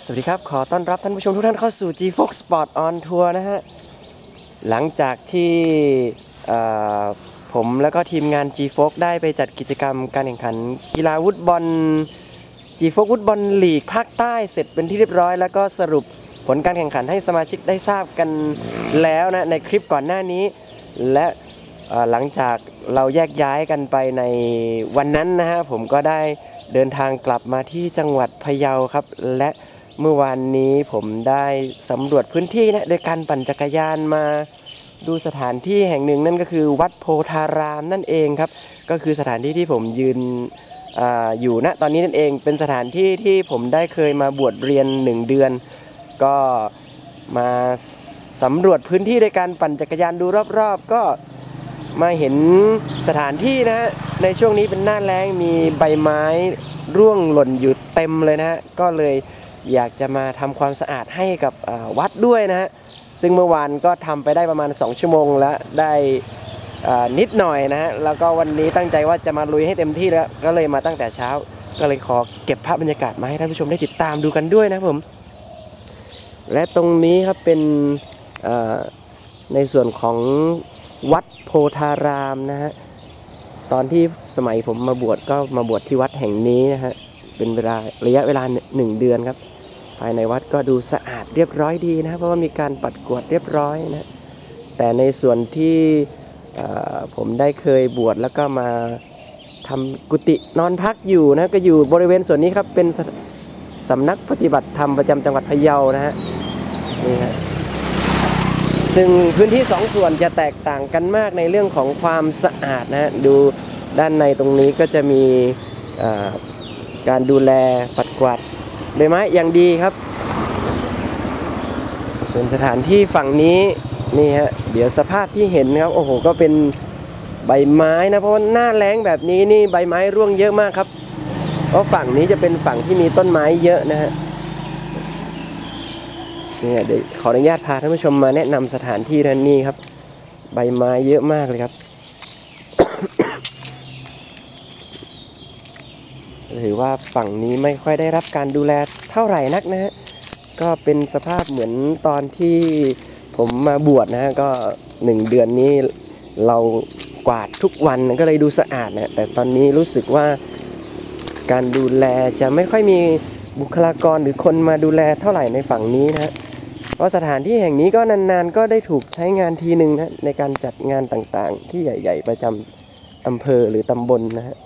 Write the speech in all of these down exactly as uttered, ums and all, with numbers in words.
สวัสดีครับขอต้อนรับท่านผู้ชมทุกท่านเข้าสู่ จี โฟร์ Sport on Tour นะฮะหลังจากที่ผมแล้วก็ทีมงาน จี โฟร์ ได้ไปจัดกิจกรรมการแข่งขันกีฬาฟุตบอล จี โฟร์ ฟุตบอลลีกภาคใต้เสร็จเป็นที่เรียบร้อยแล้วก็สรุปผลการแข่งขันให้สมาชิกได้ทราบกันแล้วนะในคลิปก่อนหน้านี้และหลังจากเราแยกย้ายกันไปในวันนั้นนะฮะผมก็ได้เดินทางกลับมาที่จังหวัดพะเยาครับและเมื่อวานนี้ผมได้สำรวจพื้นที่นะโดยการปั่นจักรยานมาดูสถานที่แห่งหนึ่งนั่นก็คือวัดโพธารามนั่นเองครับก็คือสถานที่ที่ผมยืน อ, อยู่ณตอนนี้นั่นเองเป็นสถานที่ที่ผมได้เคยมาบวชเรียนหนึ่งเดือนก็มาสำรวจพื้นที่โดยการปั่นจักรยานดูรอบๆก็มาเห็นสถานที่นะฮะในช่วงนี้เป็นหน้าแล้งมีใบไม้ร่วงหล่นอยู่เต็มเลยนะฮะก็เลยอยากจะมาทำความสะอาดให้กับวัดด้วยนะฮะซึ่งเมื่อวานก็ทำไปได้ประมาณสองชั่วโมงแล้วได้นิดหน่อยนะฮะแล้วก็วันนี้ตั้งใจว่าจะมาลุยให้เต็มที่แล้วก็เลยมาตั้งแต่เช้าก็เลยขอเก็บภาพบรรยากาศมาให้ท่านผู้ชมได้ติดตามดูกันด้วยนะผมและตรงนี้ครับเป็นในส่วนของวัดโพธารามนะฮะตอนที่สมัยผมมาบวชก็มาบวชที่วัดแห่งนี้นะฮะเป็นเวลาระยะเวลาหนึ่งเดือนครับภายในวัดก็ดูสะอาดเรียบร้อยดีนะเพราะว่ามีการปัดกวาดเรียบร้อยนะแต่ในส่วนที่ผมได้เคยบวชแล้วก็มาทำกุฏินอนพักอยู่นะก็อยู่บริเวณส่วนนี้ครับเป็นสำนักปฏิบัติธรรมประจำจังหวัดพะเยานะฮะนี่ฮะซึ่งพื้นที่สองส่วนจะแตกต่างกันมากในเรื่องของความสะอาดนะฮะดูด้านในตรงนี้ก็จะมีการดูแลปัดกวาดใบไม้อย่างดีครับส่วนสถานที่ฝั่งนี้นี่ฮะเดี๋ยวสภาพที่เห็นครับโอ้โหก็เป็นใบไม้นะเพราะว่าหน้าแล้งแบบนี้นี่ใบไม้ร่วงเยอะมากครับเพราะฝั่งนี้จะเป็นฝั่งที่มีต้นไม้เยอะนะฮะนี่เดี๋ยวขออนุญาตพาท่านผู้ชมมาแนะนำสถานที่ด้านนี้ครับใบไม้เยอะมากเลยครับ ถือว่าฝั่งนี้ไม่ค่อยได้รับการดูแลเท่าไหร่นักนะฮะก็เป็นสภาพเหมือนตอนที่ผมมาบวชนะฮะก็หนึ่งเดือนนี้เรากวาดทุกวันก็เลยดูสะอาดนะแต่ตอนนี้รู้สึกว่าการดูแลจะไม่ค่อยมีบุคลากรหรือคนมาดูแลเท่าไหร่ในฝั่งนี้นะฮะเพราะสถานที่แห่งนี้ก็นานๆก็ได้ถูกใช้งานทีหนึ่งนะในการจัดงานต่างๆที่ใหญ่ๆประจำอำเภอหรือตำบล นะฮะ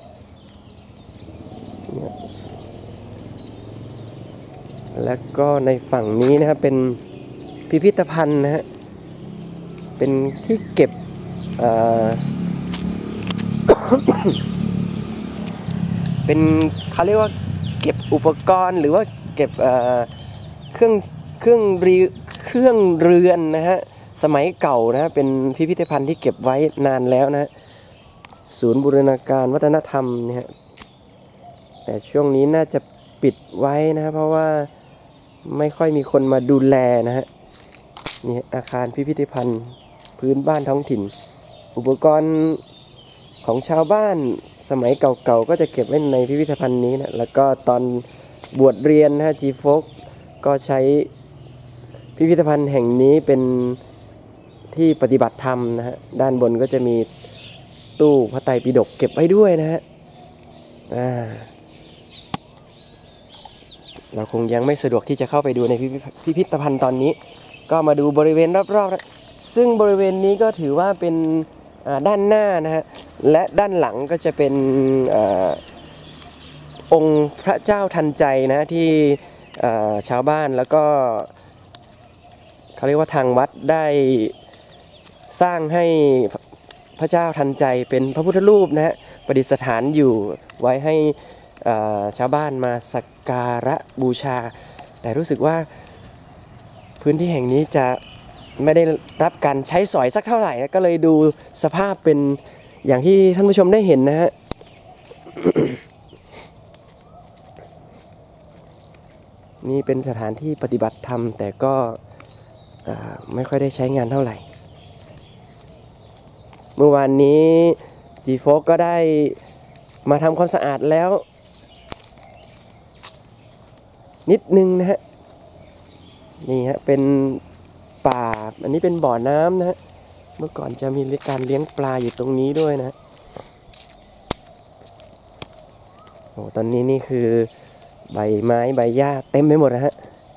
แล้วก็ในฝั่งนี้นะครับเป็นพิพิธภัณฑ์นะฮะเป็นที่เก็บ เป็นเขาเรียกว่าเก็บอุปกรณ์หรือว่าเก็บเครื่องเครื่องรีเครื่องเรือนนะฮะสมัยเก่านะเป็นพิพิธภัณฑ์ที่เก็บไว้นานแล้วนะศูนย์บูรณาการวัฒนธรรมเนี่ยฮะแต่ช่วงนี้น่าจะปิดไว้นะเพราะว่าไม่ค่อยมีคนมาดูแลนะฮะนี่อาคารพิพิธภัณฑ์พื้นบ้านท้องถิ่นอุปกรณ์ของชาวบ้านสมัยเก่าๆก็จะเก็บไว้ในพิพิธภัณฑ์นี้นะแล้วก็ตอนบวชเรียนนะฮะ จี โฟร์ ก็ใช้พิพิธภัณฑ์แห่งนี้เป็นที่ปฏิบัติธรรมนะฮะด้านบนก็จะมีตู้พระไตรปิฎกเก็บไว้ด้วยนะฮะอ่าเราคงยังไม่สะดวกที่จะเข้าไปดูในพิพิธภัณฑ์ตอนนี้ก็มาดูบริเวณรอบๆนะซึ่งบริเวณนี้ก็ถือว่าเป็นด้านหน้านะฮะและด้านหลังก็จะเป็นอองค์พระเจ้าทันใจนะที่ชาวบ้านแล้วก็เขาเรียกว่าทางวัดได้สร้างให้พระเจ้าทันใจเป็นพระพุทธรูปนะฮะประดิษฐานอยู่ไว้ให้ชาวบ้านมาสักการะบูชาแต่รู้สึกว่าพื้นที่แห่งนี้จะไม่ได้รับการใช้สอยสักเท่าไหร่ก็เลยดูสภาพเป็นอย่างที่ท่านผู้ชมได้เห็นนะฮะ นี่เป็นสถานที่ปฏิบัติธรรมแต่ก็ไม่ค่อยได้ใช้งานเท่าไหร่เมื่อวานนี้ จี โฟร์ ก็ได้มาทำความสะอาดแล้วนิดนึงนะฮะนี่ฮะเป็นป่าอันนี้เป็นบ่อน้ำนะฮะเมื่อก่อนจะมีการเลี้ยงปลาอยู่ตรงนี้ด้วยนะโอ้ตอนนี้นี่คือใบไม้ใบหญ้าเต็มไปหมดนะฮะ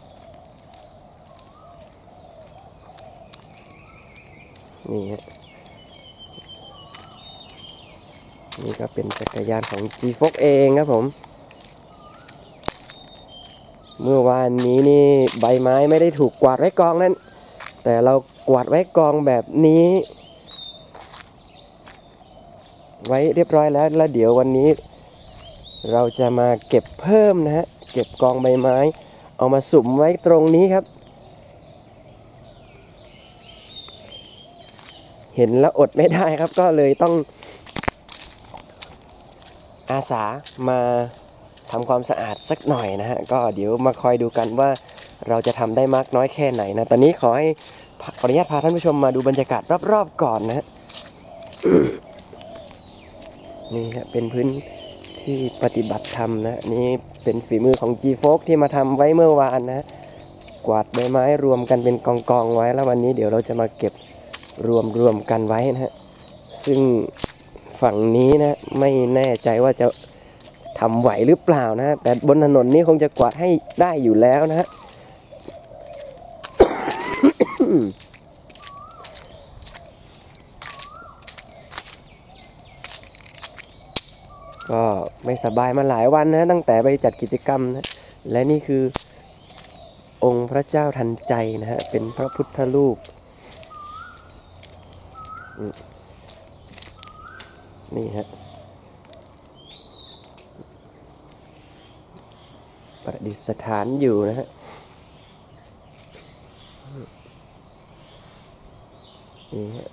นี่ฮะนี่ก็เป็นจักรยานของ จี โฟร์ เองครับผมเมื่อวานนี้นี่ใบไม้ไม่ได้ถูกกวาดไว้กองนั้นแต่เรากวาดไว้กองแบบนี้ไว้เรียบร้อยแล้วแล้วเดี๋ยววันนี้เราจะมาเก็บเพิ่มนะฮะเก็บกองใบไม้เอามาสุมไว้ตรงนี้ครับเห็นแล้วอดไม่ได้ครับก็เลยต้องอาสามาทำความสะอาดสักหน่อยนะฮะก็เดี๋ยวมาคอยดูกันว่าเราจะทำได้มากน้อยแค่ไหนนะตอนนี้ขอให้ขออนุญาตพาท่านผู้ชมมาดูบรรยากาศรอบๆก่อนนะฮะ นี่ฮะเป็นพื้นที่ปฏิบัติธรรมนะนี่เป็นฝีมือของ จี โฟร์ ที่มาทำไว้เมื่อวานนะกวาดใบไม้รวมกันเป็นกองๆไว้แล้ววันนี้เดี๋ยวเราจะมาเก็บรวมรวมกันไว้นะฮะซึ่งฝั่งนี้นะไม่แน่ใจว่าจะทำไหวหรือเปล่านะแต่บนถนนนี้คงจะกวาดให้ได้อยู่แล้วนะฮะ ก็ไม่สบายมาหลายวันนะตั้งแต่ไปจัดกิจกรรมนะและนี่คือองค์พระเจ้าทันใจนะฮะเป็นพระพุทธรูปนี่ฮะประดิษฐานอยู่นะฮะนี่ฮะ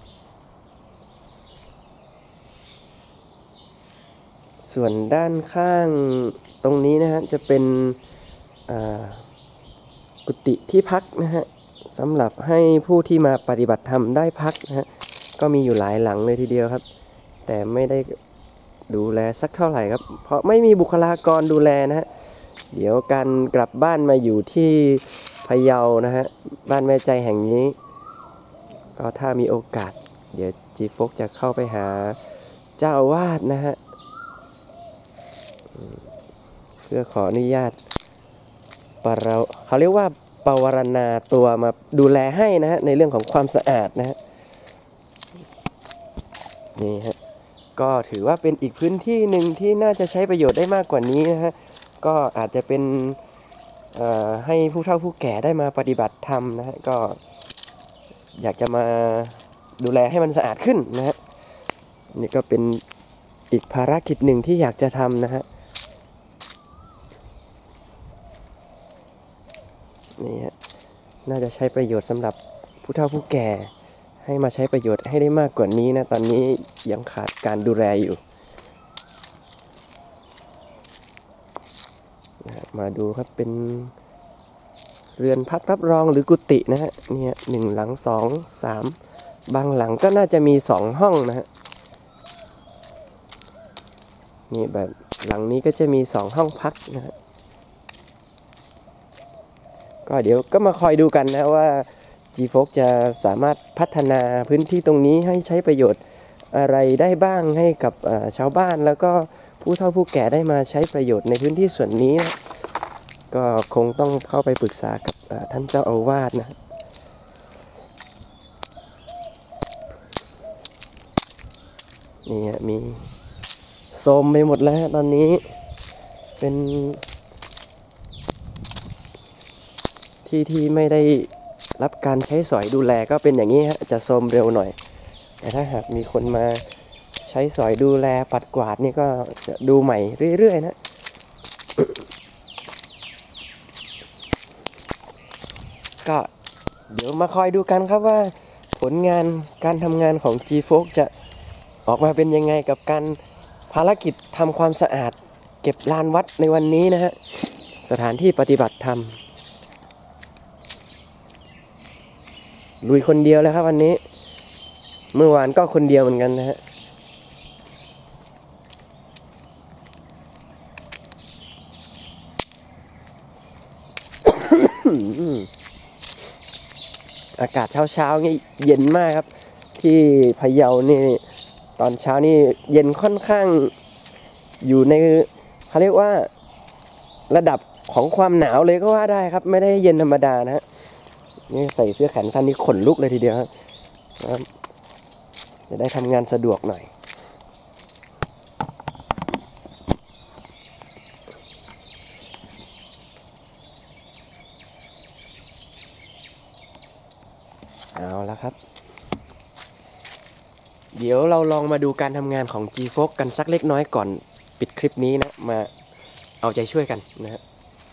ส่วนด้านข้างตรงนี้นะฮะจะเป็นกุฏิที่พักนะฮะสำหรับให้ผู้ที่มาปฏิบัติธรรมได้พักนะฮะก็มีอยู่หลายหลังเลยทีเดียวครับแต่ไม่ได้ดูแลสักเท่าไหร่ครับเพราะไม่มีบุคลากรดูแลนะฮะเดี๋ยวการกลับบ้านมาอยู่ที่พะเยานะฮะบ้านแม่ใจแห่งนี้ก็ถ้ามีโอกาสเดี๋ยว จี โฟร์ จะเข้าไปหาเจ้าอาวาสนะฮะเพื่อขออนุญาตปรเขาเรียกว่าปวารณาตัวมาดูแลให้นะฮะในเรื่องของความสะอาดนะฮะนี่ฮะก็ถือว่าเป็นอีกพื้นที่หนึ่งที่น่าจะใช้ประโยชน์ได้มากกว่านี้นะฮะก็อาจจะเป็นให้ผู้เฒ่าผู้แก่ได้มาปฏิบัติธรรมนะฮะก็อยากจะมาดูแลให้มันสะอาดขึ้นนะฮะนี่ก็เป็นอีกภารกิจหนึ่งที่อยากจะทำนะฮะนี่ฮะน่าจะใช้ประโยชน์สำหรับผู้เฒ่าผู้แก่ให้มาใช้ประโยชน์ให้ได้มากกว่านี้นะตอนนี้ยังขาดการดูแลอยู่มาดูครับเป็นเรือนพักรับรองหรือกุฏินะฮะเนี่ยหนึ่งหลังสองสามบางหลังก็น่าจะมีสองห้องนะฮะนี่แบบหลังนี้ก็จะมีสองห้องพักนะฮะก็เดี๋ยวก็มาคอยดูกันนะว่า จี โฟร์ จะสามารถพัฒนาพื้นที่ตรงนี้ให้ใช้ประโยชน์อะไรได้บ้างให้กับชาวบ้านแล้วก็ผู้เฒ่าผู้แก่ได้มาใช้ประโยชน์ในพื้นที่ส่วนนี้นะก็คงต้องเข้าไปปรึกษากับท่านเจ้าอาวาสนะนี่ฮะมีโทรมไปหมดแล้วตอนนี้เป็นที่ที่ไม่ได้รับการใช้สอยดูแลก็เป็นอย่างนี้ฮะจะโทรมเร็วหน่อยแต่ถ้าหากมีคนมาใช้สอยดูแลปัดกวาดนี่ก็จะดูใหม่เรื่อยๆนะก็เดี๋ยวมาคอยดูกันครับว่าผลงานการทำงานของ จี โฟร์ จะออกมาเป็นยังไงกับการภารกิจทำความสะอาดเก็บลานวัดในวันนี้นะฮะสถานที่ปฏิบัติธรรมลุยคนเดียวแล้วครับวันนี้เมื่อวานก็คนเดียวเหมือนกันนะฮะอากาศเช้าๆนี่เย็นมากครับที่พะเยานี่ตอนเช้านี่เย็นค่อนข้างอยู่ในเขาเรียกว่าระดับของความหนาวเลยก็ว่าได้ครับไม่ได้เย็นธรรมดานะฮะนี่ใส่เสื้อแขนสั้นนี่ขนลุกเลยทีเดียวครับจะได้ทำงานสะดวกหน่อยเอาละครับเดี๋ยวเราลองมาดูการทำงานของ จี โฟก กันสักเล็กน้อยก่อนปิดคลิปนี้นะมาเอาใจช่วยกันนะฮะ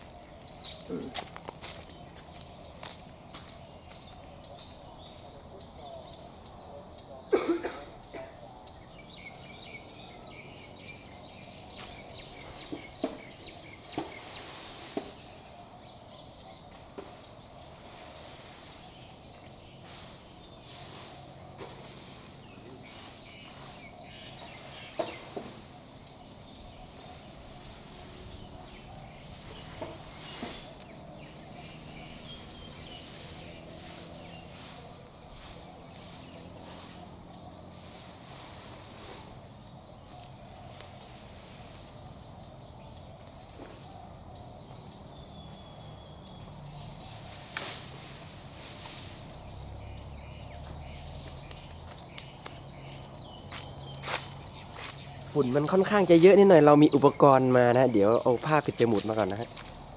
ฝุ่นมันค่อนข้างจะเยอะนิดหน่อยเรามีอุปกรณ์มานะเดี๋ยวเอาผ้าปิดจมูกมาก่อนนะฮะ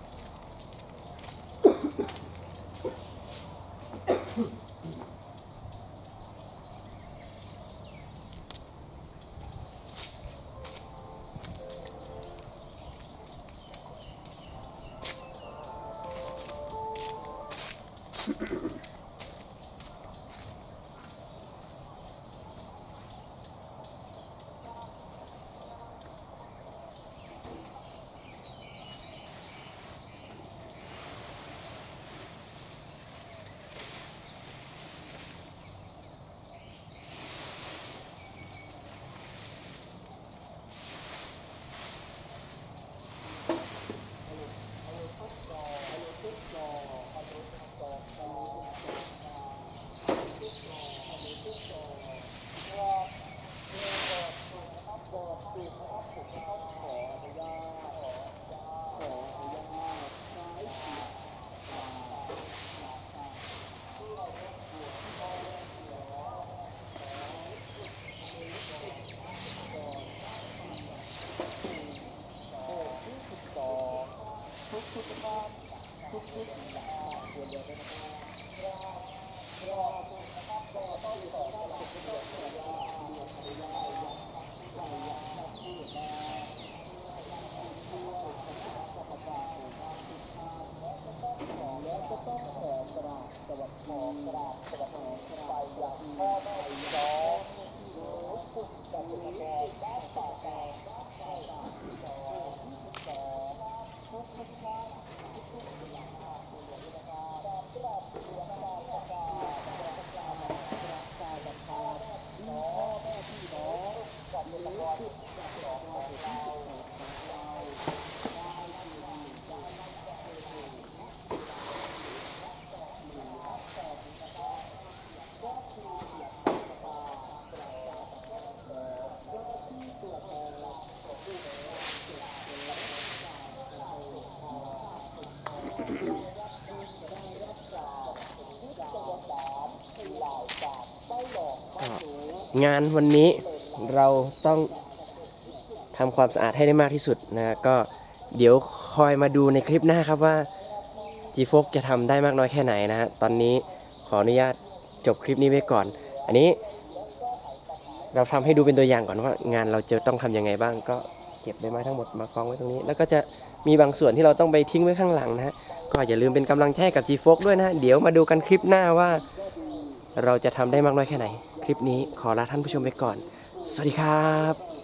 งานวันนี้เราต้องทำความสะอาดให้ได้มากที่สุดนะก็เดี๋ยวคอยมาดูในคลิปหน้าครับว่า จี โฟก จะทำได้มากน้อยแค่ไหนนะฮะตอนนี้ขออนุญาตจบคลิปนี้ไว้ก่อนอันนี้เราทำให้ดูเป็นตัวอย่างก่อนว่างานเราจะต้องทำยังไงบ้างก็เก็บใบไม้ทั้งหมดมากองไว้ตรงนี้แล้วก็จะมีบางส่วนที่เราต้องไปทิ้งไว้ข้างหลังนะฮะก็อย่าลืมเป็นกำลังใจกับ จี โฟก ด้วยนะเดี๋ยวมาดูกันคลิปหน้าว่าเราจะทำได้มากน้อยแค่ไหนคลิปนี้ขอลาท่านผู้ชมไปก่อนสวัสดีครับ